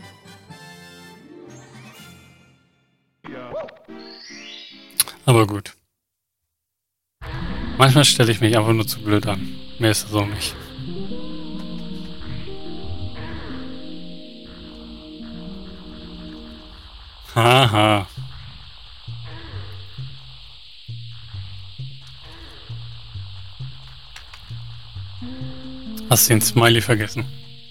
Aber gut. Manchmal stelle ich mich einfach nur zu blöd an. Mehr ist das auch nicht. Haha. Hast den Smiley vergessen?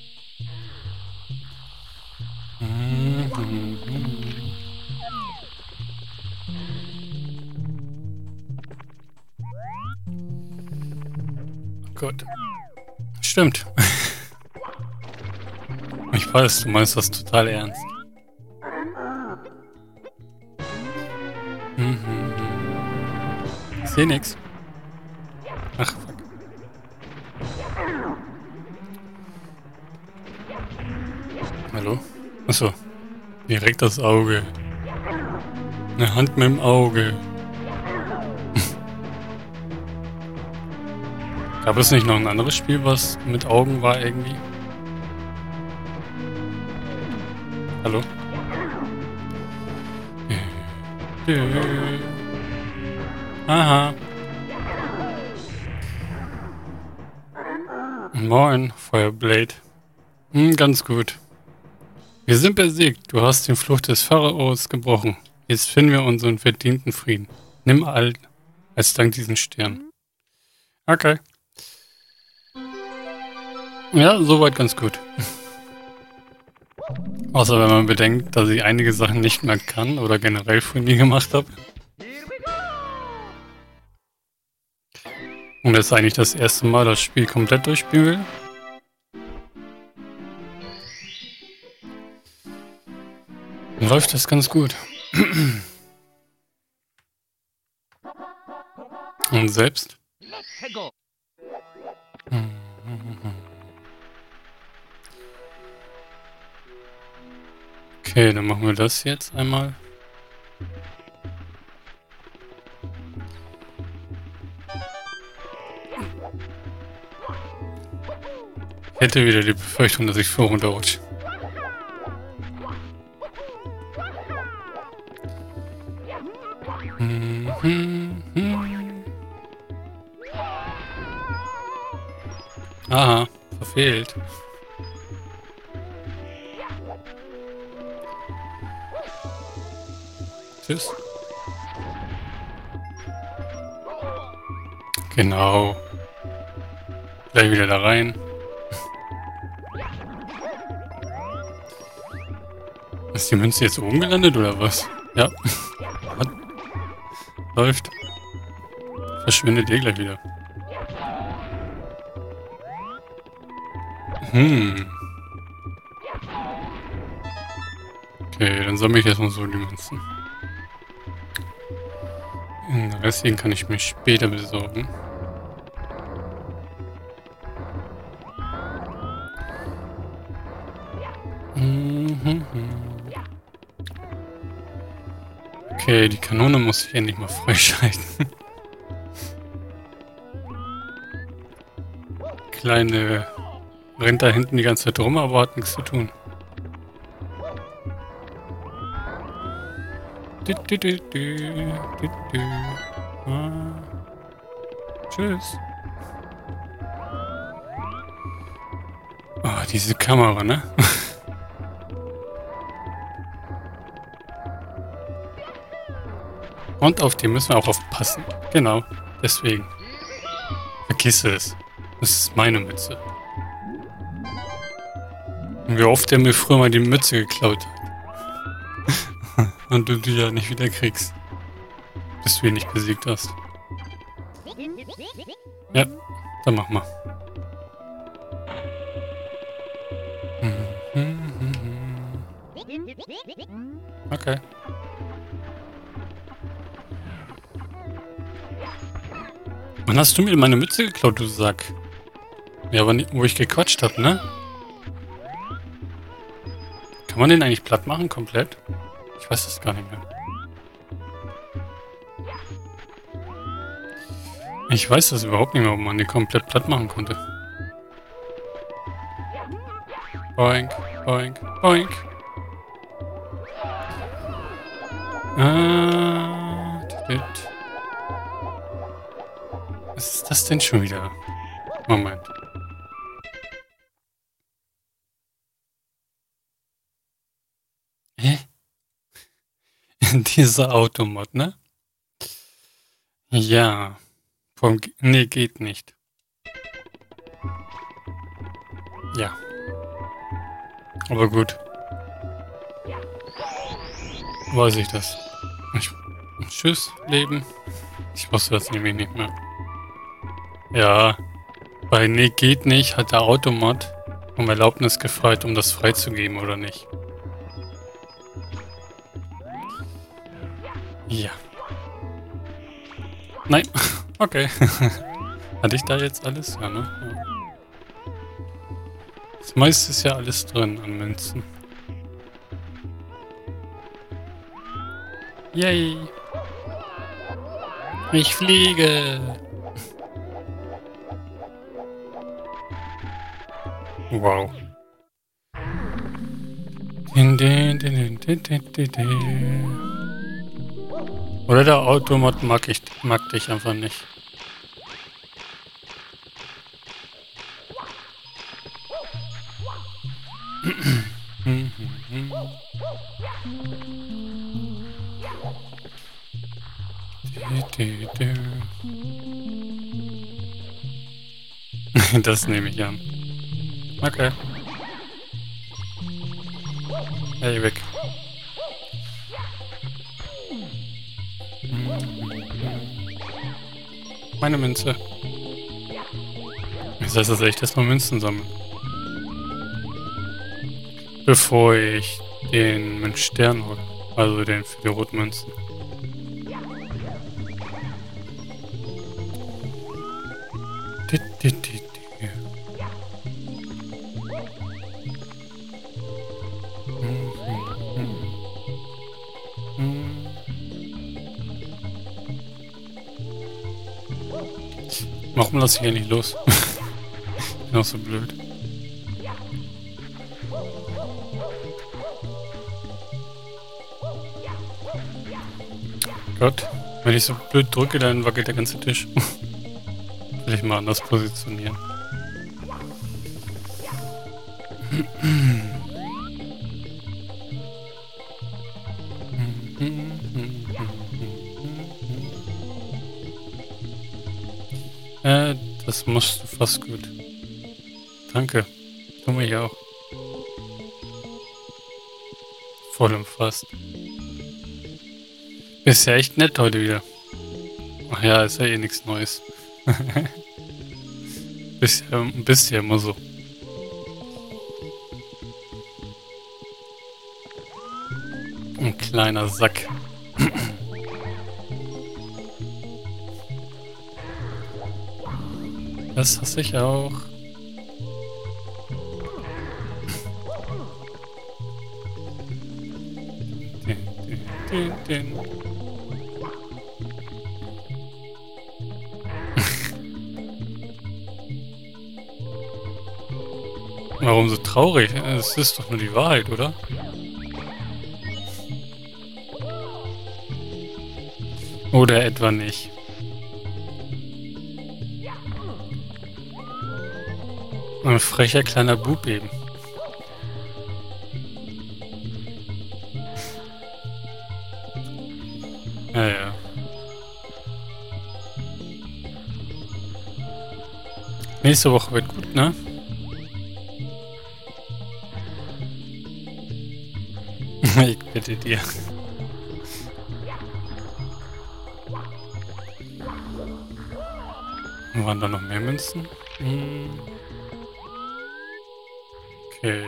Gut. Stimmt. Ich weiß, du meinst das total ernst. Ich sehe nix. Ach, fuck. Hallo? Achso. Direkt das Auge. Eine Hand mit dem Auge. Gab es nicht noch ein anderes Spiel, was mit Augen war irgendwie? Hallo? Aha. Moin, Feuerblade. Ganz gut. Wir sind besiegt. Du hast den Fluch des Pharaos gebrochen. Jetzt finden wir unseren verdienten Frieden. Nimm all als Dank diesen Stern. Okay. Ja, soweit ganz gut. Außer wenn man bedenkt, dass ich einige Sachen nicht mehr kann oder generell früher nie gemacht habe. Und das ist eigentlich das erste Mal das Spiel komplett durchspielen will. Dann läuft das ganz gut. Und selbst? Okay, dann machen wir das jetzt einmal. Ich hätte wieder die Befürchtung, dass ich vor runterrutsche. Aha, verfehlt. Tschüss. Genau. Gleich wieder da rein. Ist die Münze jetzt oben gelandet oder was? Ja. Läuft. Verschwindet eh gleich wieder. Okay, dann sammle ich erstmal so die Münzen. Den restlichen kann ich mir später besorgen. Okay, die Kanone muss ich endlich mal freischalten. Kleine rennt da hinten die ganze Zeit rum, aber hat nichts zu tun. Tschüss. Oh, diese Kamera, ne? Und auf die müssen wir auch aufpassen. Genau, deswegen. Vergiss es. Das ist meine Mütze. Und wie oft der mir früher mal die Mütze geklaut hat. Und du die ja nicht wieder kriegst. Bis du ihn nicht besiegt hast. Ja, dann mach mal. Okay. Wann hast du mir meine Mütze geklaut, du Sack? Ja, aber nicht, wo ich gequatscht hab, ne? Kann man den eigentlich platt machen, komplett? Ich weiß das gar nicht mehr. Ich weiß das überhaupt nicht mehr, ob man den komplett platt machen konnte. Boink, boink, boink. Tüt. Was ist das denn schon wieder? Moment. Hä? Dieser Automod, ne? Ja. Nee, geht nicht. Ja. Aber gut. Weiß ich das. Tschüss, Leben. Ich wusste das nämlich nicht mehr. Ja. Bei Nee, geht nicht hat der Automod um Erlaubnis gefragt, um das freizugeben oder nicht. Ja. Nein. Okay. Hatte ich da jetzt alles? Ja, ne? Ja. Das meiste ist ja alles drin an Münzen. Yay. Ich fliege. Wow. Oder der Automod mag dich einfach nicht. Das nehme ich an. Okay. Hey, weg. Meine Münze. Das heißt, dass ich erstmal Münzen sammeln. Bevor ich den Münzstern hole. Also den für die roten Münzen. Warum lasse ich hier nicht los? Bin auch so blöd. Gott, wenn ich so blöd drücke, dann wackelt der ganze Tisch. Will ich mal anders positionieren. Das machst du fast gut. Danke. Du mich auch. Voll und fast. Ist ja echt nett heute wieder. Ach ja, ist ja eh nichts Neues. Bist ja immer so. Ein kleiner Sack. Das hasse ich auch. Warum so traurig? Es ist doch nur die Wahrheit, oder? Oder etwa nicht? Ein frecher kleiner Bub eben. Ja, ja. Nächste Woche wird gut, ne? Ich bitte dir. Waren da noch mehr Münzen? Okay.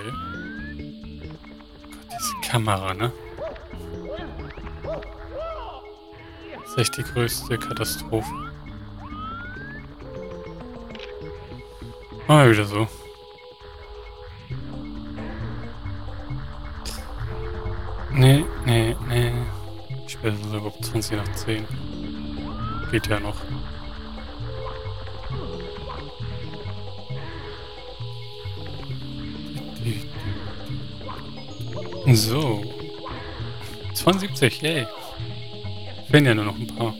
Gott, diese Kamera, ne? Das ist echt die größte Katastrophe. Mal wieder so. Nee. Ich bin so überhaupt 20 nach 10. Geht ja noch. So. 72, yay. Fehlen ja nur noch ein paar.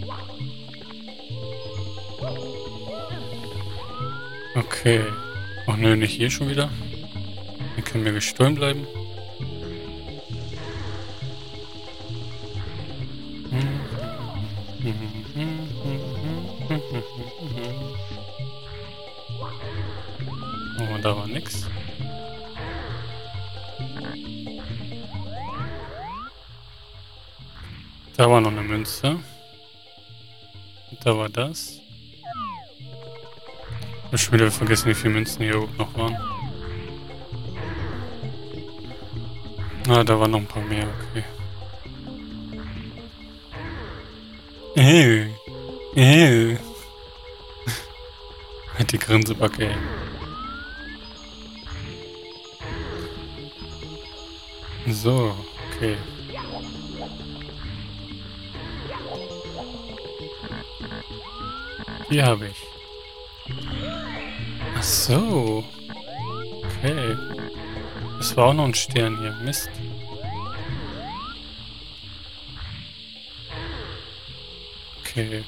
Okay. Ach nö, nicht hier schon wieder. Hier können wir gestohlen bleiben. Oh, da war nix. Da war noch eine Münze. Und da war das. Ich hab schon wieder vergessen, wie viele Münzen hier oben noch waren. Ah, da waren noch ein paar mehr, okay. Halt die Grinsebacke, ey. So, okay. Die habe ich. Ach so. Okay. Das war auch noch ein Stern hier. Mist. Okay.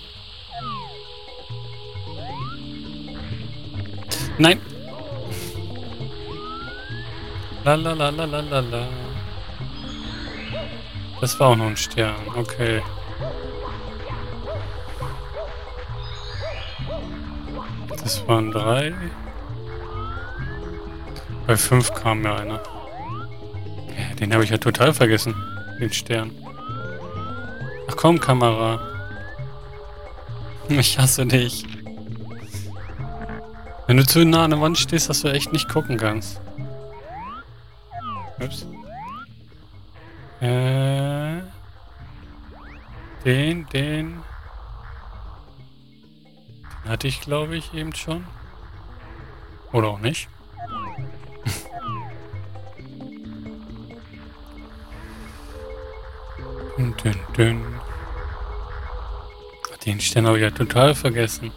Nein. La la la la la la la. Das war auch noch ein Stern. Okay. Das waren 3. Bei 5 kam mir einer. Ja, den habe ich ja total vergessen. Den Stern. Ach komm, Kamera. Ich hasse dich. Wenn du zu nah an der Wand stehst, dass du echt nicht gucken kannst. Ups. Den hatte ich, glaube ich, eben schon. Oder auch nicht. Den Stern habe ich ja total vergessen.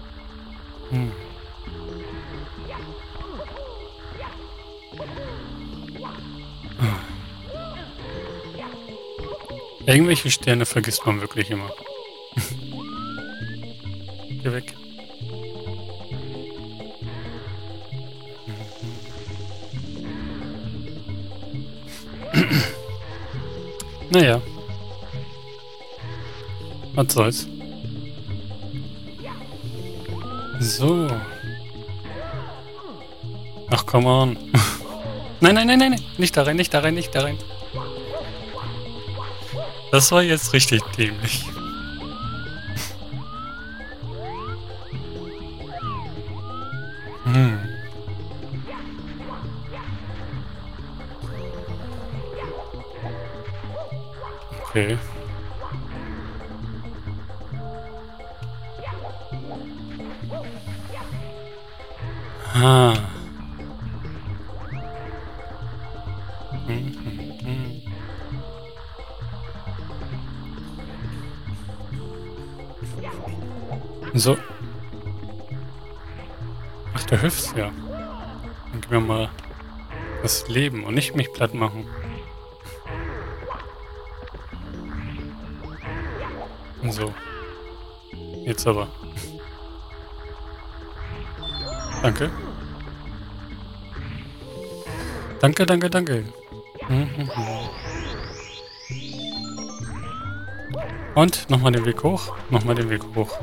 Irgendwelche Sterne vergisst man wirklich immer. Geh weg. Naja. Was soll's. So. Ach, come on. Nein, nein, nein, nein, nein. Nicht da rein, nicht da rein, nicht da rein. Das war jetzt richtig dämlich. Okay. Ah. So. Ach, du hüpfst ja. Dann gib mir mal das Leben und nicht mich platt machen. So. Jetzt aber. Danke. Danke, danke, danke. Und nochmal den Weg hoch. Nochmal den Weg hoch.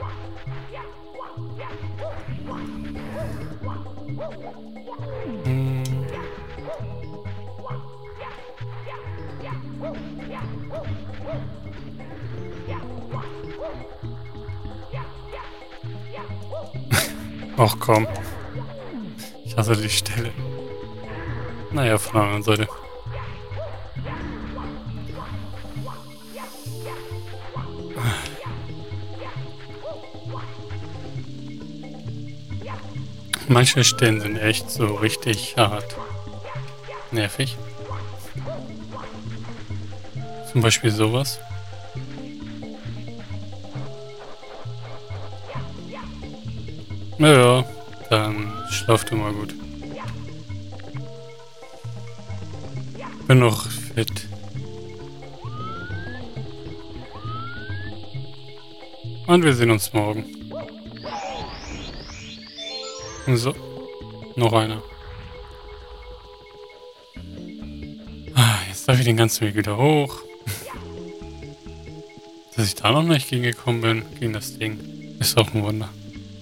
Ach komm. Ich hasse die Stelle. Naja, von der anderen Seite. Manche Stellen sind echt so richtig hart. Nervig. Zum Beispiel sowas. Naja, dann schlaf du mal gut. Bin noch fit. Und wir sehen uns morgen. So, noch einer. Jetzt darf ich den ganzen Weg wieder hoch. Dass ich da noch nicht gegengekommen bin, gegen das Ding, ist auch ein Wunder.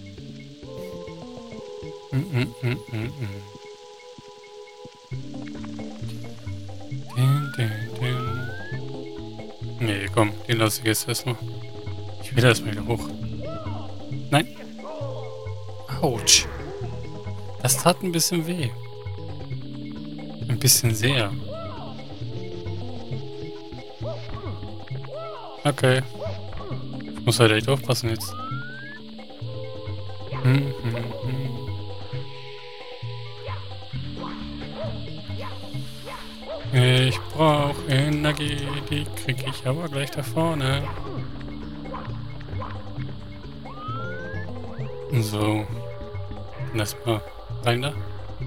Nee, komm, den lasse ich jetzt erstmal. Ich will erstmal wieder hoch. Nein. Autsch. Das tat ein bisschen weh. Ein bisschen sehr. Okay. Ich muss halt echt aufpassen jetzt. Ich brauche Energie, die krieg ich aber gleich da vorne. So. Lass mal rein da.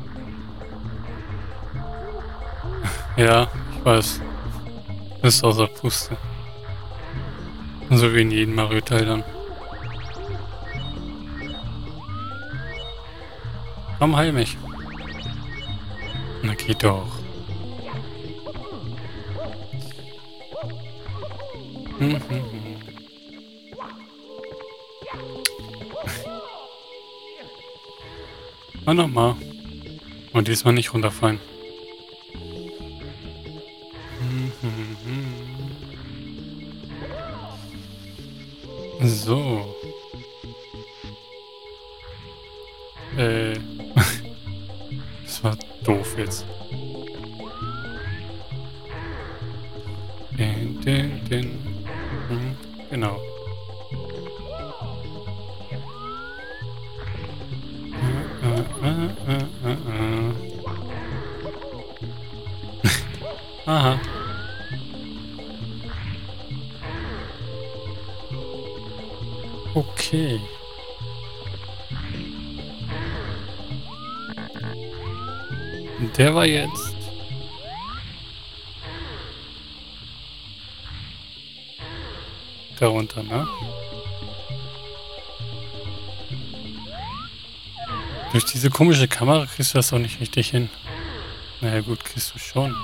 Ja, ich weiß. Ist außer Puste. So wie in jedem Mario-Teil dann. Komm, heil mich. Na, geht doch. Und nochmal. Und diesmal nicht runterfallen. So. Das war doof jetzt. Genau. Aha. Okay. Der war jetzt. Darunter, ne? Durch diese komische Kamera kriegst du das auch nicht richtig hin. Naja gut, kriegst du schon.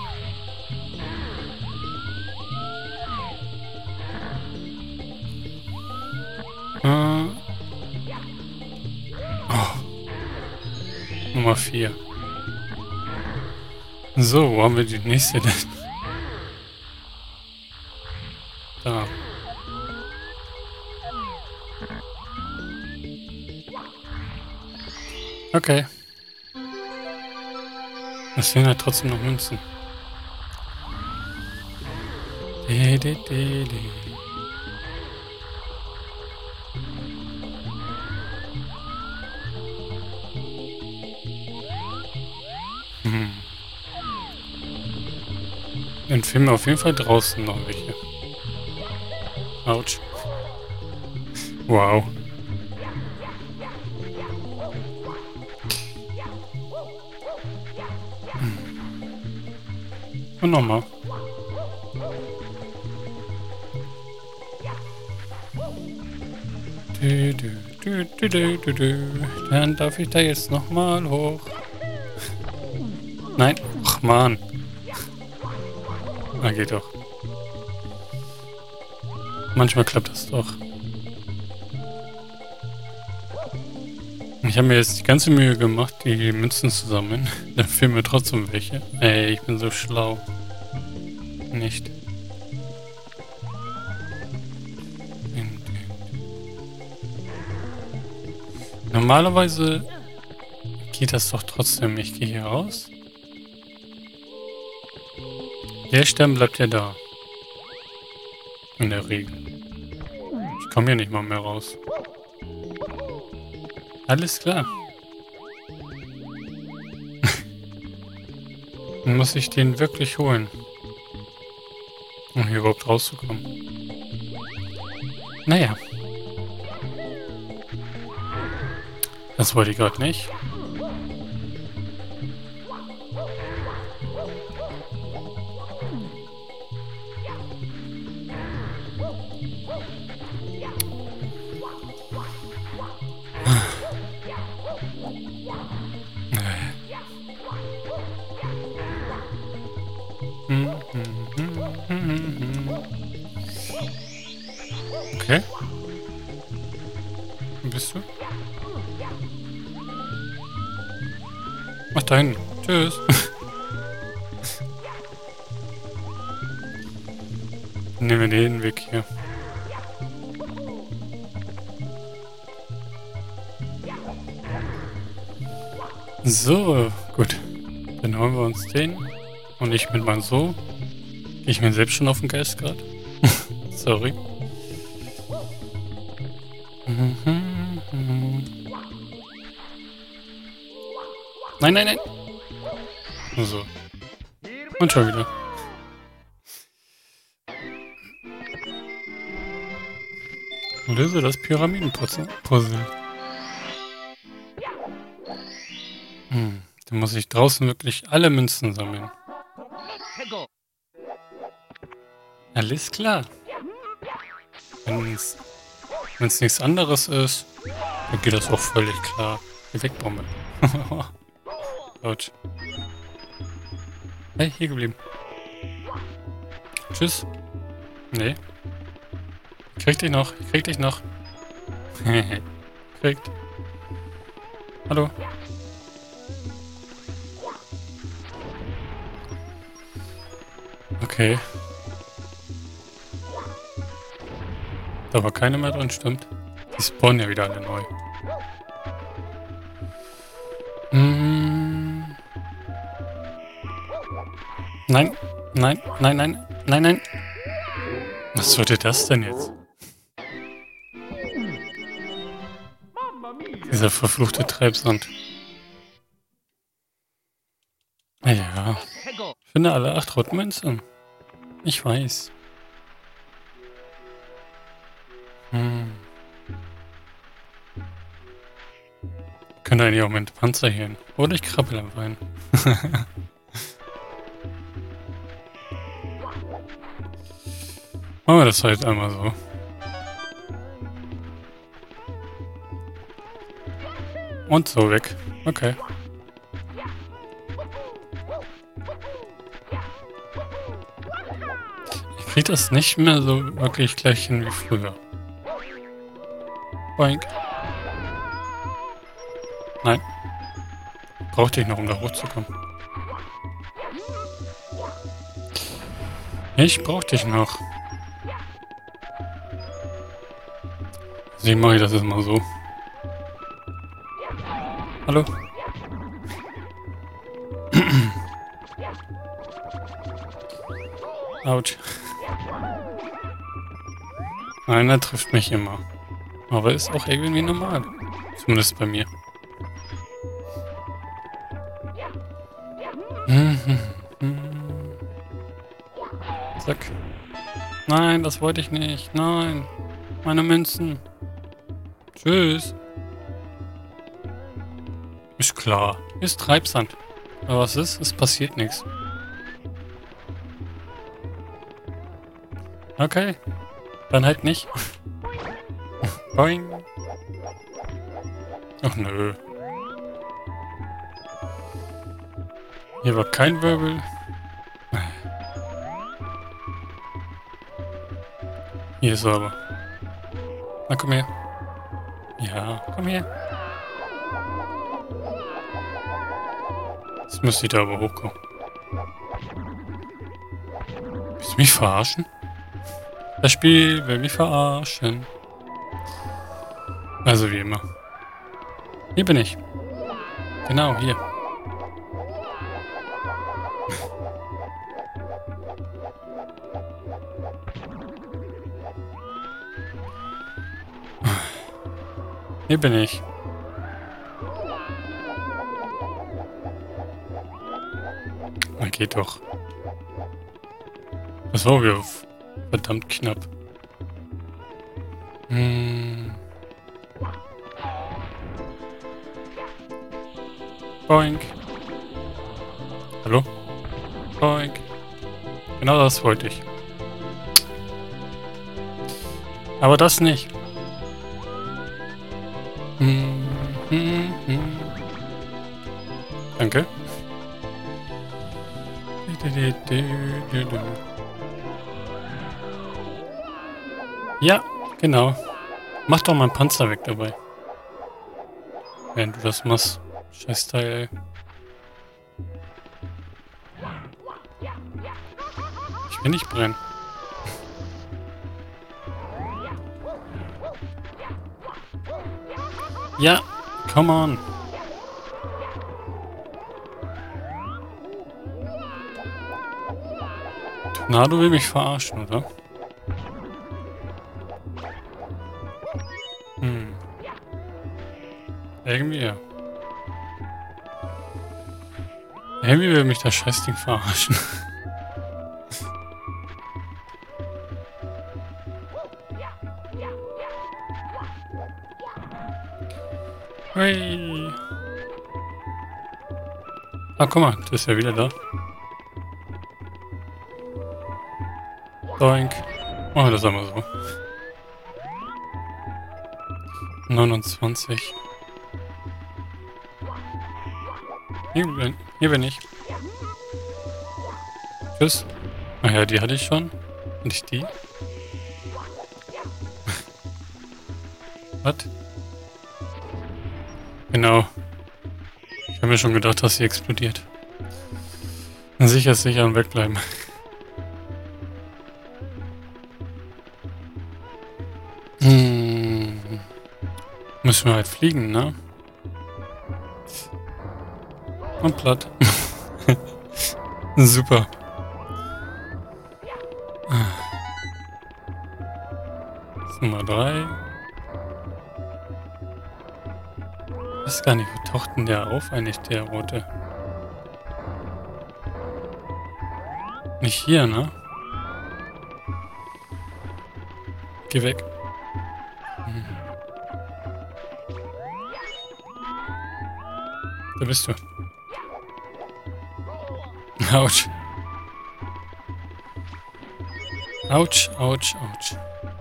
Nummer 4. So, wo haben wir die nächste denn? Da. Okay. Es fehlen halt trotzdem noch Münzen. Dann fehlen mir auf jeden Fall draußen noch welche. Autsch. Wow. Und nochmal. Dann darf ich da jetzt nochmal hoch. Nein. Ach man. Ah, geht doch. Manchmal klappt das doch. Ich habe mir jetzt die ganze Mühe gemacht, die Münzen zu sammeln. Dann fehlen mir trotzdem welche. Ey, ich bin so schlau. Nicht. Normalerweise geht das doch trotzdem. Ich gehe hier raus. Der Stern bleibt ja da. In der Regel. Ich komme hier nicht mal mehr raus. Alles klar. Dann muss ich den wirklich holen. Um hier überhaupt rauszukommen. Naja. Das wollte ich gerade nicht. Okay. Wo bist du? Ach, da hinten. Tschüss. Nehmen wir den Weg hier. So, gut. Dann holen wir uns den. Und ich mit meinem So. Gehe ich mir selbst schon auf den Geist gerade? Sorry. Nein, nein, nein. So. Und schon wieder. Löse das Pyramidenpuzzle. Dann muss ich draußen wirklich alle Münzen sammeln. Alles klar. Wenn es nichts anderes ist, dann geht das auch völlig klar. Geh weg, Bombe. Autsch. Hey, hier geblieben. Tschüss. Nee. Krieg dich noch. Kriegt. Hallo. Okay. Da war keine mehr drin, stimmt. Die spawnen ja wieder alle neu. Nein. Nein. Was sollte das denn jetzt? Dieser verfluchte Treibsand. Naja. Finde alle 8 Rotmünzen. Ich weiß. Könnte eigentlich auch mit Panzer hier hin. Oder ich krabbel einfach hin. Machen wir das halt einmal so. Und so weg. Okay. Ich krieg das nicht mehr so wirklich gleich hin wie früher. Boink. Nein. Brauchte ich noch, um da hochzukommen. Ich brauch dich noch. Deswegen mache ich das jetzt mal so. Hallo? Autsch. Einer trifft mich immer. Aber ist auch irgendwie normal. Zumindest bei mir. Zack. Nein, das wollte ich nicht. Nein. Meine Münzen. Tschüss. Ist klar. Ist Treibsand. Aber was ist? Es passiert nichts. Okay. Dann halt nicht. Boing. Ach nö. Hier war kein Wirbel. Hier ist er aber. Na komm her. Ja, komm her. Jetzt müsste ich da aber hochkommen. Willst du mich verarschen? Das Spiel will mich verarschen. Also wie immer. Hier bin ich. Genau, hier. Hier bin ich. Na, geht doch. Das war wieder verdammt knapp. Boink. Hallo? Boink. Genau das wollte ich. Aber das nicht. Danke. Ja, Genau. Mach doch mal einen Panzer weg dabei. Während du das machst. Scheiß Teil, ey. Ich will nicht brennen. Ja, come on. Tornado will mich verarschen, oder? Irgendwie ja. Irgendwie will mich das Scheißding verarschen. Hey. Ah, guck mal, du bist ja wieder da. Doink. Oh, das haben wir so. 29. Hier bin ich. Tschüss. Ach ja, die hatte ich schon. Nicht die. Was? Genau. Ich habe mir schon gedacht, dass sie explodiert. Sicher ist sicher und wegbleiben. Müssen wir halt fliegen, ne? Und platt. Super. Das ist Nummer 3. Ich weiß gar nicht, wo taucht denn der auf eigentlich, der rote? Nicht hier, ne? Geh weg. Da bist du. Autsch. Autsch, Autsch, Autsch.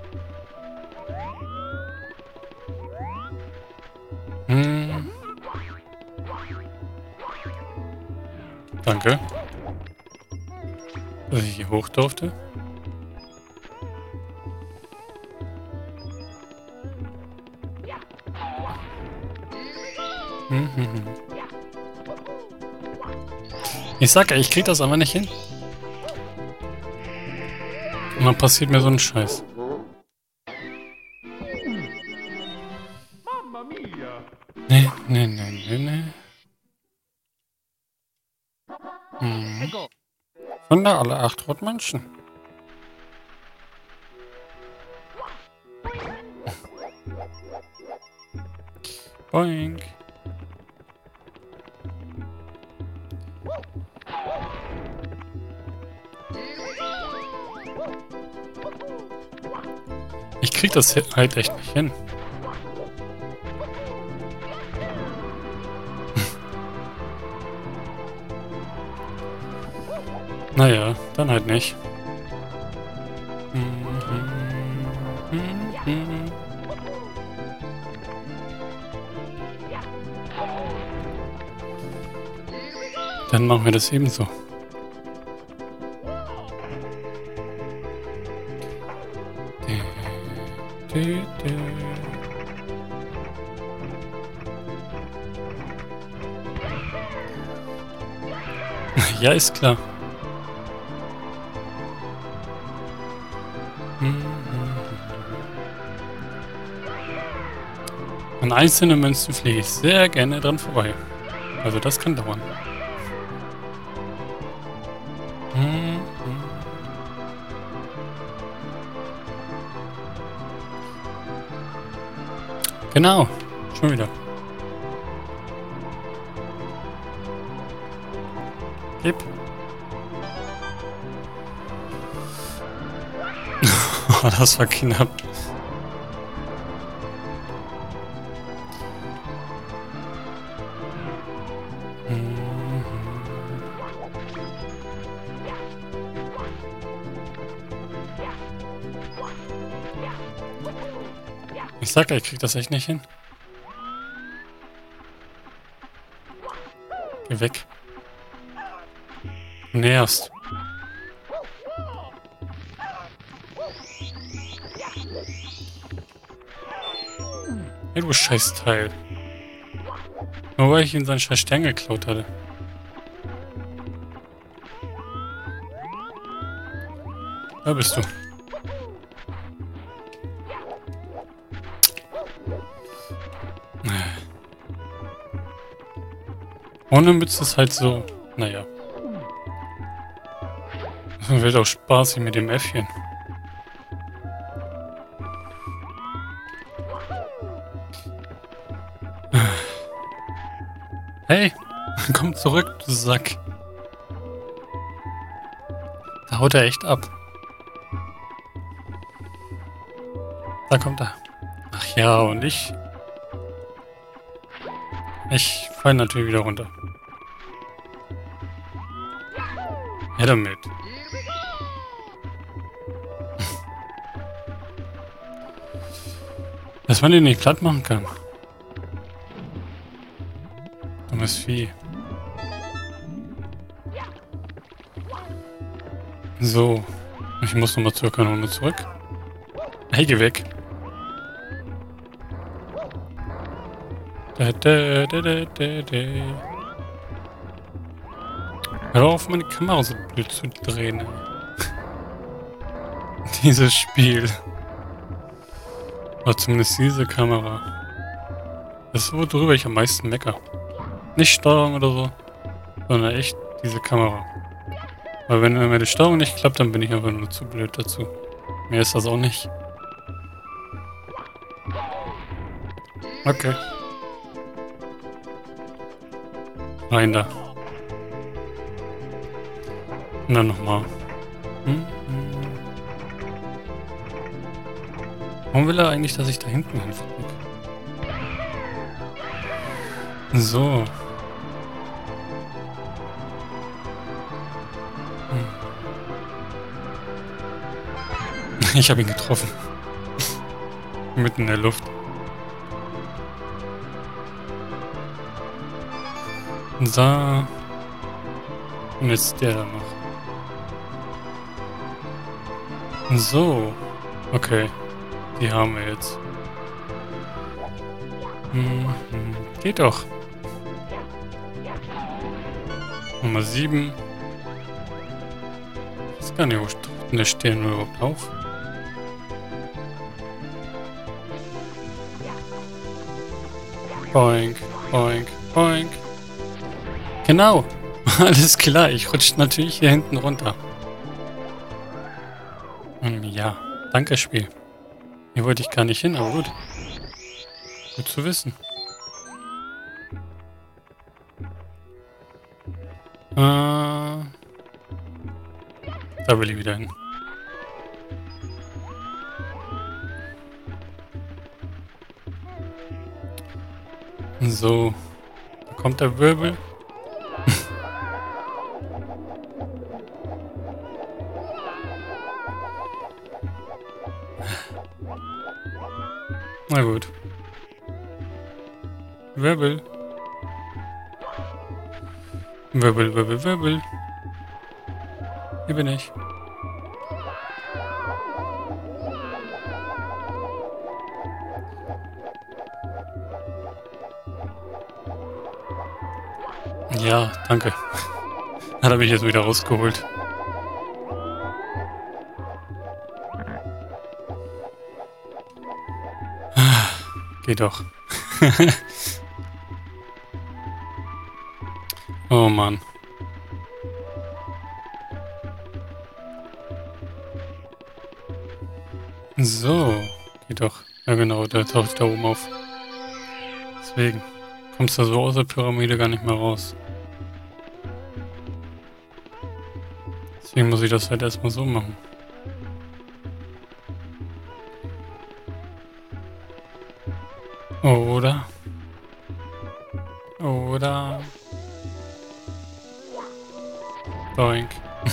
Danke. Dass ich hier hoch durfte. Ich sag ja, ich krieg das aber nicht hin. Und dann passiert mir so ein Scheiß. Nee, nee, nee, nee, nee. Von da alle 8 Rotmenschen. Boink. Ich krieg das halt echt nicht hin. Naja, dann halt nicht. Dann machen wir das ebenso. Ja, ist klar. An einzelnen Münzen fliege ich sehr gerne dran vorbei. Also das kann dauern. Genau, schon wieder. Gib. Das war knapp. Ich sag ja, ich krieg das echt nicht hin. Geh weg. Du nervst. Hey, du Scheißteil. Nur weil ich ihn seinen scheiß Stern geklaut hatte. Da bist du. Ohne Mütze ist halt so, naja. Das wird auch spaßig mit dem Äffchen. Hey, komm zurück, du Sack. Da haut er echt ab. Da kommt er. Ach ja, und ich fall natürlich wieder runter. Ja, damit. Dass man den nicht platt machen kann. Dummes Vieh. So. Ich muss nochmal zur Kanone zurück. Hey, geh weg. Hör auf, meine Kamera so blöd zu drehen. Dieses Spiel. Oder zumindest diese Kamera. Das ist, worüber ich am meisten mecker. Nicht Steuerung oder so, sondern echt diese Kamera. Weil wenn mir die Steuerung nicht klappt, dann bin ich einfach nur zu blöd dazu. Mehr ist das auch nicht. Okay. Rein da. Und dann nochmal. Warum will er eigentlich, dass ich da hinten hinfliege? So. Ich habe ihn getroffen. Mitten in der Luft. So. Und jetzt der da noch. So. Okay. Die haben wir jetzt. Geht doch. Nummer 7. Ich weiß gar nicht, wo taucht denn der Stern überhaupt auf? Boink, boink, boink. Genau. Alles klar, ich rutsche natürlich hier hinten runter. Ja, danke Spiel. Hier wollte ich gar nicht hin, aber gut. Gut zu wissen. Da will ich wieder hin. So. Da kommt der Wirbel. Na gut. Wirbel. Wirbel, Wirbel, Wirbel. Hier bin ich. Ja, danke. Hat er mich jetzt wieder rausgeholt. Geht doch. Oh Mann. So. Geht doch. Ja genau, der taucht da oben auf. Deswegen. Kommst du so aus der Pyramide gar nicht mehr raus. Deswegen muss ich das halt erstmal so machen. Oder? Boink.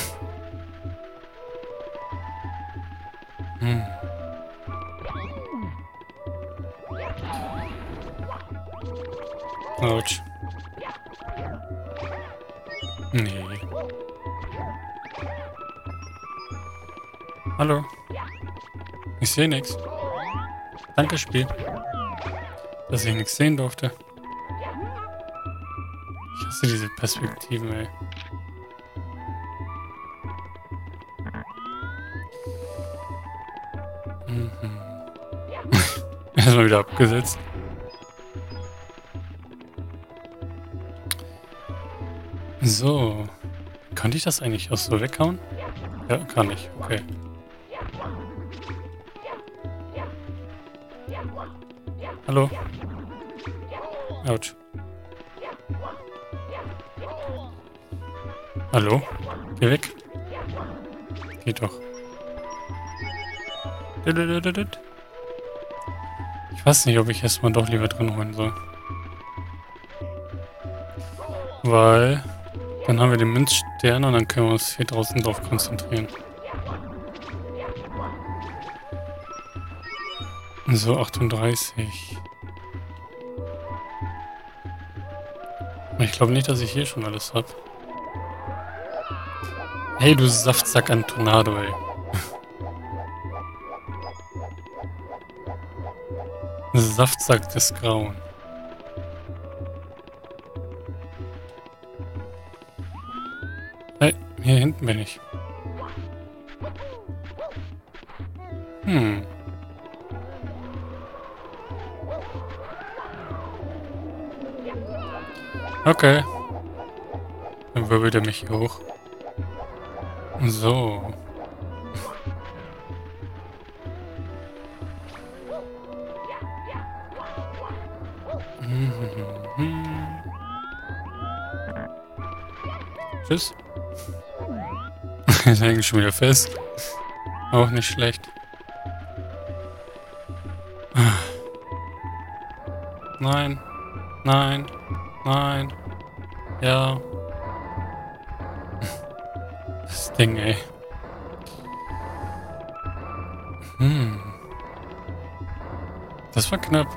Autsch. Nee. Hallo. Ich sehe nichts. Danke, Spiel. dass ich nichts sehen durfte. Ich hasse diese Perspektiven, ey. Erstmal wieder abgesetzt. So. Kann ich das eigentlich auch so weghauen? Ja, kann ich. Okay. Hallo? Autsch. Hallo? Geh weg. Geht doch. Ich weiß nicht, ob ich erstmal doch lieber drin holen soll. Weil dann haben wir den Münzstern und dann können wir uns hier draußen drauf konzentrieren. So, 38. Ich glaube nicht, dass ich hier schon alles habe. Hey, du Saftsack an Tornado, ey. Saftsack des Grauen. Hey, hier hinten bin ich. Okay. Dann wirbelt er mich hier hoch. So. Tschüss. Jetzt hängen schon wieder fest. Auch nicht schlecht. Nein. Nein. Nein. Ja. Das Ding, ey. Das war knapp.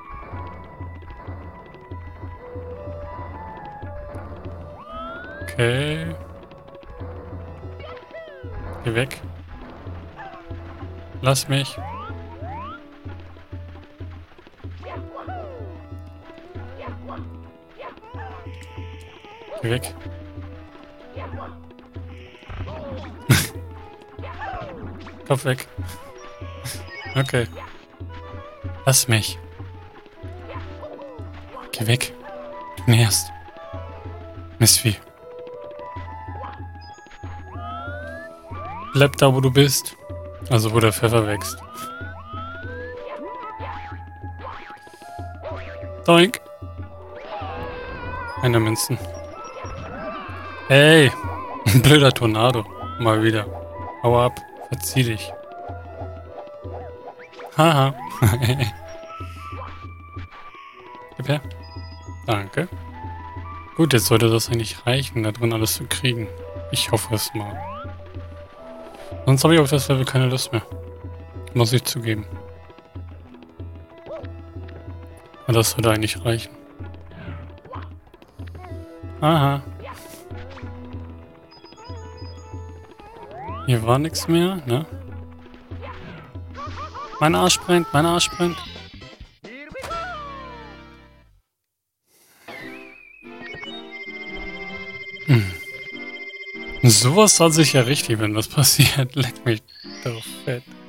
Okay. Geh weg. Lass mich. Geh weg. Kopf weg. Okay. Lass mich. Geh weg. Du näherst. Mistvieh. Bleib da, wo du bist. Also, wo der Pfeffer wächst. Doink. Eine Münzen. Hey. Ein blöder Tornado. Mal wieder. Hau ab. Verzieh dich. Haha. Gib her. Danke. Gut, jetzt sollte das eigentlich reichen, da drin alles zu kriegen. Ich hoffe es mal. Sonst habe ich auf das Level keine Lust mehr. Muss ich zugeben. Aber das sollte eigentlich reichen. Aha. Hier war nichts mehr, ne? Mein Arsch brennt, mein Arsch brennt. Sowas hat sich ja richtig, wenn das passiert. Leck mich doch fett.